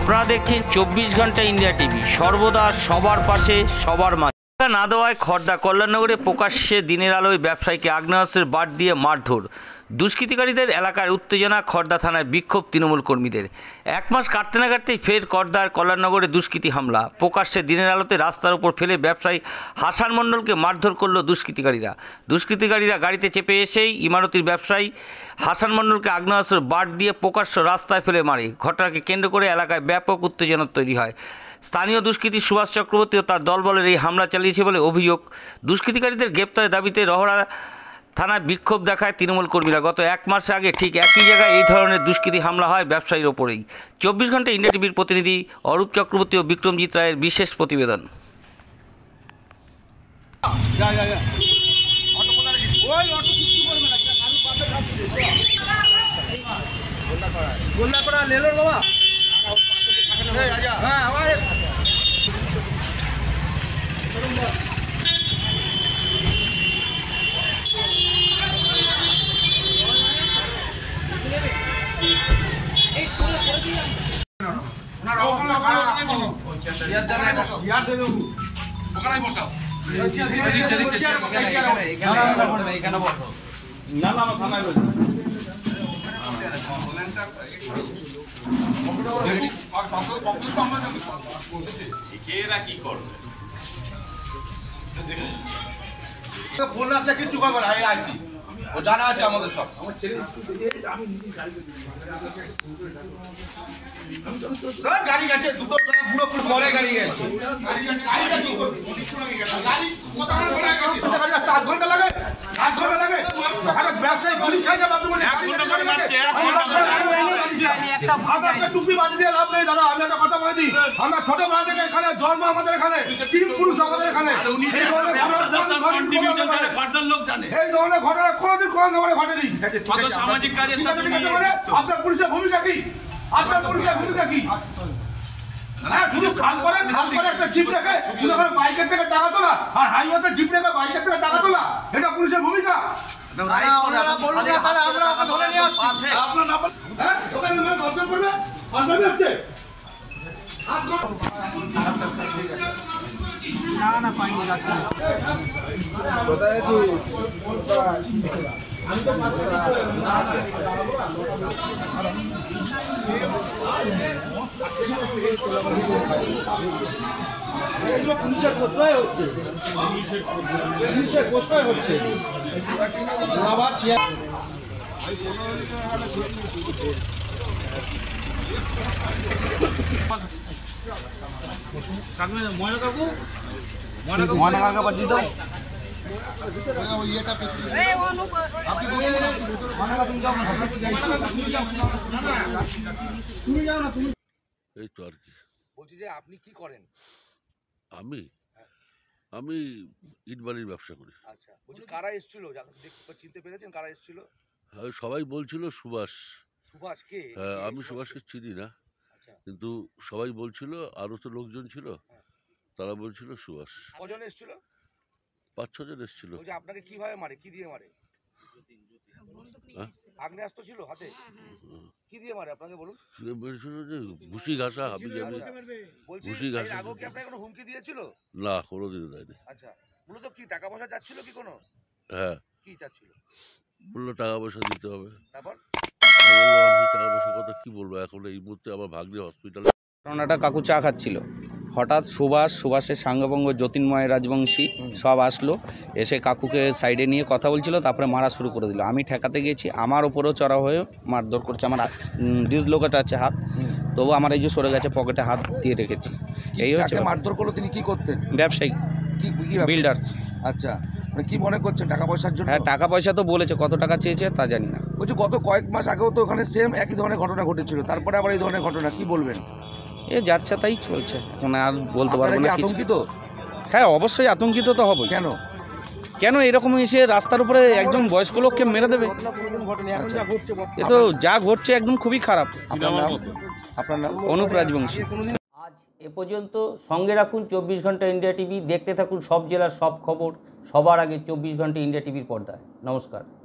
আপনারা দেখছেন 24 ঘন্টা ইন্ডিয়া টিভি, সর্বদা সবার পাশে সবার মাঝে। না দেওয়ায় খড়দা কল্যাণনগরে প্রকাশ্যে দিনের আলোয় ব্যবসায়ীকে আগ্নেয়াস্ত্রের বাট দিয়ে মারধর। দুষ্কৃতিকারীদের এলাকার উত্তেজনা, খড়দা থানায় বিক্ষোভ তৃণমূল কর্মীদের। এক মাস কাটতে না কাটতেই ফের খড়দার কল্যাণনগরে দুষ্কৃতী হামলা। প্রকাশ্যে দিনের আলোতে রাস্তার উপর ফেলে ব্যবসায়ী হাসান মণ্ডলকে মারধর করল দুষ্কৃতিকারীরা গাড়িতে চেপে এসেই ইমারতির ব্যবসায়ী হাসান মণ্ডলকে আগ্নেয়াস্ত্রের বাট দিয়ে প্রকাশ্য রাস্তায় ফেলে মারে। ঘটনাকে কেন্দ্র করে এলাকায় ব্যাপক উত্তেজনা তৈরি হয়। স্থানীয় দুষ্কৃতী সুভাষ চক্রবর্তী ও তার দলবলের এই হামলা চালিয়েছে বলে অভিযোগ। দুষ্কৃতিকারীদের গ্রেপ্তারের দাবিতে রহরা থানায় বিক্ষোভ দেখায় তৃণমূল কর্মীরা। গত এক মাস আগে ঠিক একই জায়গায় এই ধরনের দুষ্কৃতী হামলা হয় ব্যবসায়ীর ওপরেই। 24 ঘন্টা ইন্ডিয়া টিভির প্রতিনিধি অরূপ চক্রবর্তী ও বিক্রমজিৎ রায়ের বিশেষ প্রতিবেদন। কিচ্ছু করবে না, আইসি ও জানা আছে আমাদের সব। গাড়ি গেছে দুটো পরে গাড়ি গেছে টুপি বাজি দিয়ে লাভ নেই দাদা। আমি একটা কথা বলে দিই, আমরা ছোটবেলা থেকে এখানে জন্ম, আমাদের এখানে পুরুষ আমাদের এখানে এই ধরনের ঘটনা কোনোদিন ঘটেনি। সামাজিক কাজের সাথে আপনার পুলিশের ভূমিকা কি? আপনার পুলিশের ভূমিকা কি? হ্যাঁ, শুধু খাল করে একটা জিপ রেখে শুধু বাইকের থেকে টাকা তোলা, আর হাইওয়েতে জিপ রেখে বাইকের থেকে টাকা তোলা, এটা পুলিশের ভূমিকা? এগুলো পুলিশের কোথায় হচ্ছে, পুলিশের কোথায় হচ্ছে ময়না কাকু এই তো আর কি বলছি যে আপনি কি করেন? আমি ইটবালির ব্যবসা করি। আচ্ছা, বলছি কারা এসেছিল, চিনতে পেরেছেন কারা এসেছিল? সবাই বলছিল সুভাষ। সুভাষ কে? আমি সুভাষকে চিনি না, আচ্ছা, কিন্তু সবাই বলছিল, আরো তো লোকজন ছিল, তারা বলছিল সুভাষ। কজন এসেছিল? 5-6 জন এসেছিল। বলছি আপনাকে কিভাবে মারে, কি দিয়ে মারে? আগ্নেয়াস্ত্র ছিল হাতে, কি দিয়ে মারে আপনাকে বলুন? ঘুষি ঘাসা, হাবি জাবি। ঘুষি ঘাসা। আগে কি আপনাকে কোনো হুমকি দিয়েছিল? না, কোনোদিনও দেয়নি। আচ্ছা, মূলত কি টাকা পয়সা চাচ্ছিল কি কোনো? হ্যাঁ, কি চাচ্ছিল? বললো টাকা পয়সা দিতে হবে। তারপর আমি টাকা পয়সার কথা কি বলবো এখন, এই মুহূর্তে আমার ভাগ্নে হসপিটালে। ঘটনাটা কাকু চা খাচ্ছিল, হঠাৎ সুভাষের সাঙ্গভঙ্গ জ্যোতির্ময় রাজবংশী সব আসলো, এসে কাকুকে সাইডে নিয়ে কথা বলছিল, তারপরে মারা শুরু করে দিল। আমি ঠেকাতে গেছি, আমার ওপরেও চড়া হয়ে মারধর করছে। আমার ডিসলোকেট আছে হাত, তবু আমার এই যে সরে গেছে, পকেটে হাত দিয়ে রেখেছি। এই হচ্ছে মারধর করলো। তিনি কি করতেন? ব্যবসায়ী, বিল্ডার্স। আচ্ছা, কি মনে করছেন টাকা পয়সার জন্য? হ্যাঁ, টাকা পয়সা তো বলেছে, কত টাকা চেয়েছে তা জানি না। বলছি গত কয়েক মাস আগেও তো ওখানে সেম একই ধরনের ঘটনা ঘটেছিল, তারপরে আবার এই ধরনের ঘটনা, কি বলবেন? এ যাচ্ছে তাই চলছে, এখন আর বলতে পারবো না। আতঙ্কিত? হ্যাঁ, অবশ্যই আতঙ্কিত তো হবে। কেন? কেন এরকম এসে রাস্তার উপরে একজন বয়স্ক লোককে মেরে দেবে? এ তো যা ঘটছে একদম খুবই খারাপ। আপনার নাম? অনুপ রাজবংশী। আজ এ পর্যন্ত। সঙ্গে রাখুন 24 ঘন্টা ইন্ডিয়া টিভি। দেখতে থাকুন সব জেলার সব খবর সবার আগে 24 ঘন্টা ইন্ডিয়া টিভির পর্দায়। নমস্কার।